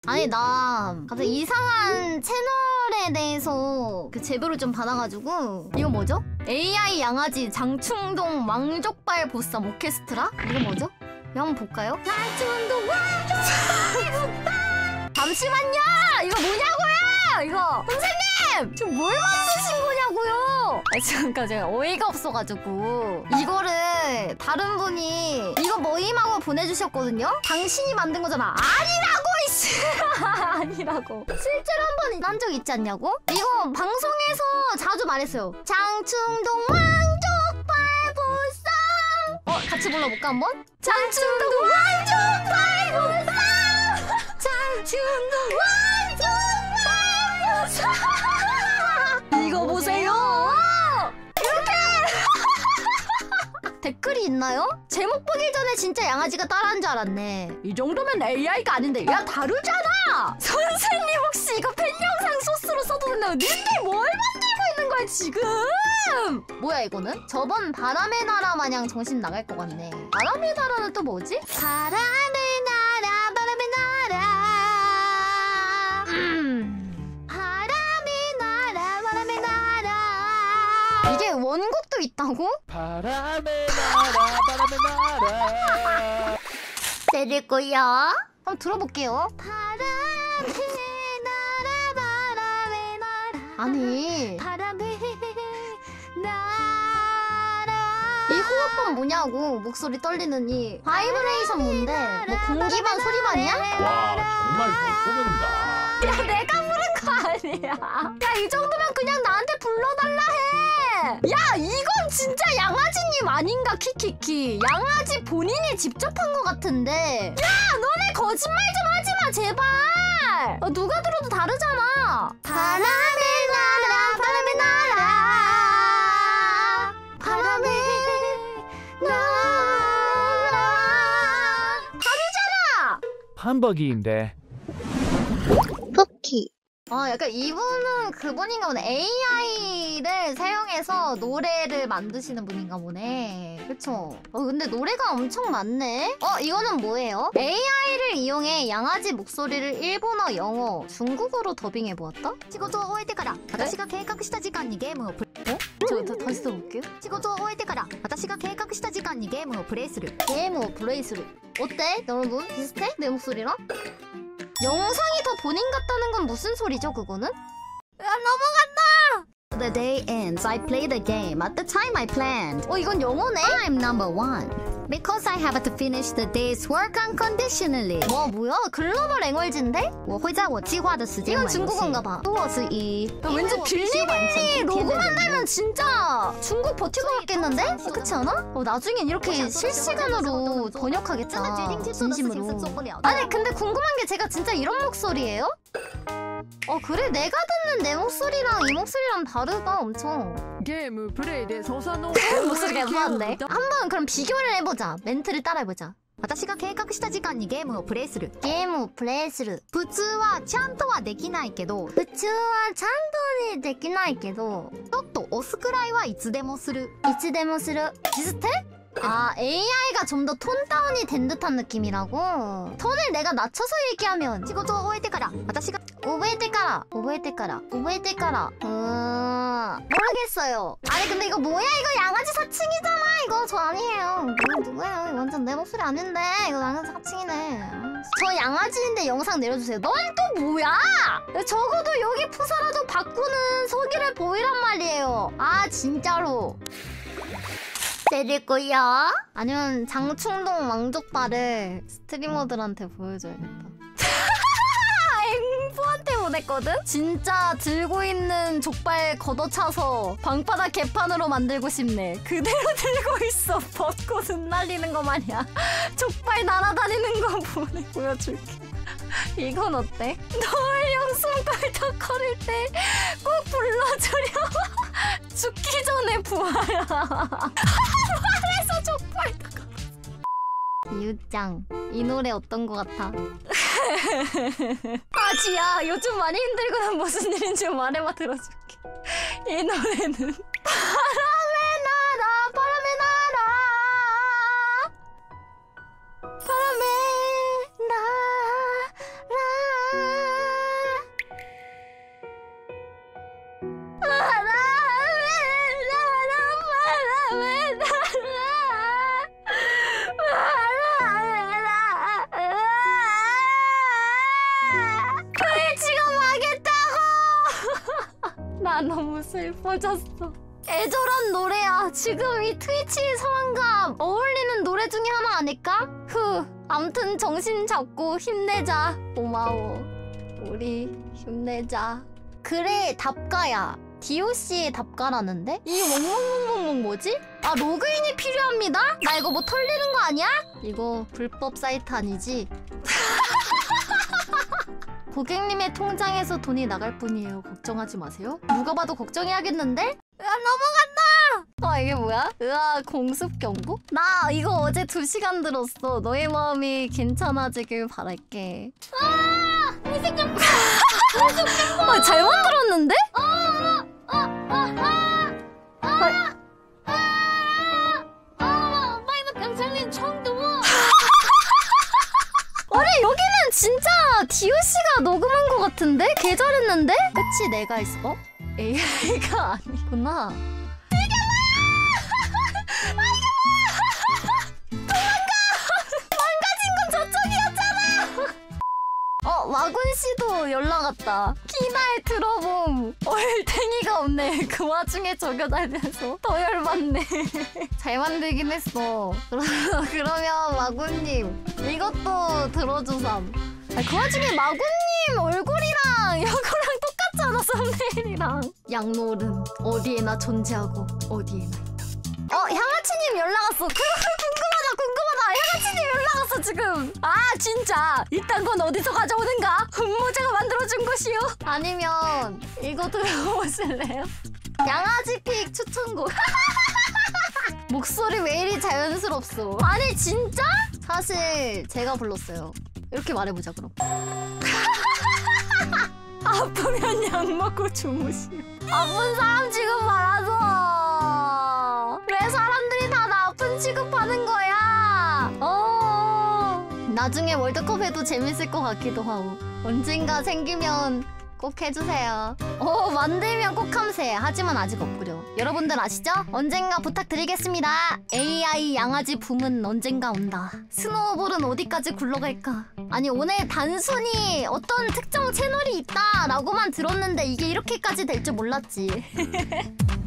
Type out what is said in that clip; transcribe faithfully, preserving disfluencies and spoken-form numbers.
아니 나 갑자기 이상한 채널에 대해서 그 제보를 좀 받아가지고 이거 뭐죠? 에이아이 양아지 장충동 왕족발 보쌈 오케스트라? 이거 뭐죠? 이거 한번 볼까요? 장충동 왕족발 보쌈 잠시만요! 이거 뭐냐고요! 이거 선생님! 지금 뭘 만드신 거냐고요! 아, 잠깐 제가 어이가 없어가지고 이거를 다른 분이 이거 모임하고 보내주셨거든요? 당신이 만든 거잖아. 아니라고 이씨! 아니라고. 실제로 한 번 한 적 있지 않냐고? 이거 방송에서 자주 말했어요. 장충동 왕족발 보쌈. 어 같이 불러볼까 한번? 장충동 왕족발 보쌈. 장충동 왕족발 보쌈. 이거 보세요. 이렇게. 댓글이 있나요? 제목 보기 전에 진짜 양아지가 따라한 줄 알았네. 이 정도면 에이아이가 아닌데. 야 다르잖아. 선생님 혹시 이거 팬 영상 소스로 써도 된다고 니네 뭘 만들고 있는 거야 지금? 뭐야 이거는? 저번 바람의 나라 마냥 정신 나갈 것 같네. 바람의 나라는 또 뭐지? 바람의 나라 바람의 나라 음. 바람의 나라 바람의 나라 이게 원곡도 있다고? 바람의 나라 바람의 나라 때릴 거야. 한번 들어볼게요. 바람의 나라 바람의 나라 아니 바람의 나라 이 호흡은 뭐냐고. 목소리 떨리는 이 바이브레이션 뭔데? 뭐 공기반 소리반이야? 와 정말 잘 꾸민다. 야 내가 부른 거 아니야. 야 이 정도면 그냥 나한테 불러달라 해. 야 이건 진짜 양아지님 아닌가 키키키. 양아지 본인이 직접 한 거 같은데. 야 너네 거짓말 좀 하지마 제발. 어, 누가 들어도 다르잖아. 바람의 나라 바람의 나라 바람의 나라 다르잖아. 함버기인데. 포키. 아 약간 이분은 그분인가 보네. 에이아이를 사용해서 노래를 만드시는 분인가 보네. 그쵸? 어 근데 노래가 엄청 많네. 어 이거는 뭐예요? 에이아이를 이용해 양아지 목소리를 일본어, 영어, 중국어로 더빙해보았다? 仕事を終えてから私が計画した時間にゲームをプレ 어? 저 다, 다시 들어볼게요. 仕事を終えてから私が計画した時間にゲームをプレイする 게임 오브 브레이스를 어때? 여러분? 비슷해? 내 목소리랑? 영상이 더 본인 같다는 건 무슨 소리죠 그거는? 야 넘어간다! The day ends. I play the game at the time I planned. 어 이건 영어네? I'm number one. Because I have to finish the day's work unconditionally. 와 뭐야? 글로벌 앵월진데? 我会在我计划的时间 이건 玩游戏 중국어인가 봐. 我是一 야, 왠지 빌리빌리 로고만 달면 진짜 중국 버틸 것 같겠는데? 아, 그렇지 않아? 어, 나중엔 이렇게 실시간으로 번역하겠다. 진심으로. 아니 근데 궁금한 게 제가 진짜 이런 목소리예요? 어 그래? 내가 듣는 내 목소리랑 이 목소리랑 다르다 엄청. ゲームプレイで操作の 목소리가 예쁘한데? 한번 그럼 비교를 해보자. 멘트를 따라해보자. 私が計画した時間にゲームをプレイする 게임 오 플레이스를 普通はちゃんとはできないけど普通はちゃんとにできないけどちょっと押すくらいはいつでもするいつでもする 비슷해? 아 에이아이가 좀 더 톤 다운이 된 듯한 느낌이라고? 톤을 내가 낮춰서 얘기하면 仕事を終えてから私が 오베테까라 오베테까라 오베테까라 음... 모르겠어요. 아니 근데 이거 뭐야? 이거 양아지 사칭이잖아. 이거 저 아니에요. 이거 누구예요? 이거 완전 내 목소리 아닌데 이거 양아지 사칭이네. 저 양아지인데 영상 내려주세요. 넌 또 뭐야? 적어도 여기 푸사라도 바꾸는 소기를 보이란 말이에요. 아 진짜로 때릴 거야? 아니면 장충동 왕족발을 스트리머들한테 보여줘야겠다. 앵포한테 보냈거든? 진짜 들고 있는 족발 걷어차서 방바닥 개판으로 만들고 싶네. 그대로 들고 있어. 벚꽃 흩날리는 거 마냥 족발 날아다니는 거 보내 보여줄게. 이건 어때? 너의 숨걸 턱거릴 때 꼭 불러주려. 죽기 전에 부활아. 부활해서 족발 턱. 이웃장 이 노래 어떤 거 같아? 아 지야 요즘 많이 힘들구나. 무슨 일인지 말해봐 들어줄게. 이 노래는 바람의 나라 바람의 나라 바람의 나라 슬퍼졌어. 애절한 노래야. 지금 이 트위치 상황과 어울리는 노래 중에 하나 아닐까? 후. 암튼 정신 잡고 힘내자. 고마워. 우리 힘내자. 그래 답가야. 디오씨의 답가라는데? 이 멍멍멍멍멍 뭐지? 아 로그인이 필요합니다? 나 이거 뭐 털리는 거 아니야? 이거 불법 사이트 아니지? 고객님의 통장에서 돈이 나갈 뿐이에요. 걱정하지 마세요. 누가 봐도 걱정해야겠는데? 아 넘어간다! 아 이게 뭐야? 으아 공습 경고? 나 이거 어제 두 시간 들었어. 너의 마음이 괜찮아지길 바랄게. 아! 무슨 좀 아, 잘 만들었는데? 아! 아! 아! 아! 아! 아! 아! 마이너 병장님 청도 아니 여기는 진짜 디오씨가 녹음한 것 같은데? 개 잘했는데? 끝이 내가 있어. 어? 에이아이가 아니구나. 이게 뭐야! 아 이게 뭐야! 도망가! 망가진 건 저쪽이었잖아! 어 와군씨도 연락 왔다. 키나의 트러봄. 얼탱이가 없네. 그 와중에 저겨 달면서 더 열받네. 잘 만들긴 했어. 그러, 그러면 마군님 이것도 들어주삼. 아니, 그 와중에 마군님 얼굴이랑 이거랑 똑같잖아. 썸네일이랑. 양노른 어디에나 존재하고 어디에나 있다. 어 향아치님 연락 왔어. 그, 궁금하다 궁금하다. 향아치님 연락 왔어 지금. 아 진짜 이딴 건 어디서 가져오는가? 흠모자가 만들어준 것이요? 아니면 이거 들어보실래요? 양아지 픽 추천곡. 목소리 왜 이리 자연스럽소? 아니 진짜? 사실 제가 불렀어요. 이렇게 말해보자 그럼. 아프면 약 먹고 주무시오. 아픈 사람 취급 말아서 왜 사람들이 다 나 아픈 취급하는 거야? 어. 나중에 월드컵 해도 재밌을 것 같기도 하고. 언젠가 생기면 꼭 해주세요. 어 만들면 꼭 함세. 하지만 아직 없구려. 여러분들 아시죠? 언젠가 부탁드리겠습니다. 에이아이 양아지 붐은 언젠가 온다. 스노우볼은 어디까지 굴러갈까? 아니 오늘 단순히 어떤 특정 채널이 있다 라고만 들었는데 이게 이렇게까지 될 줄 몰랐지.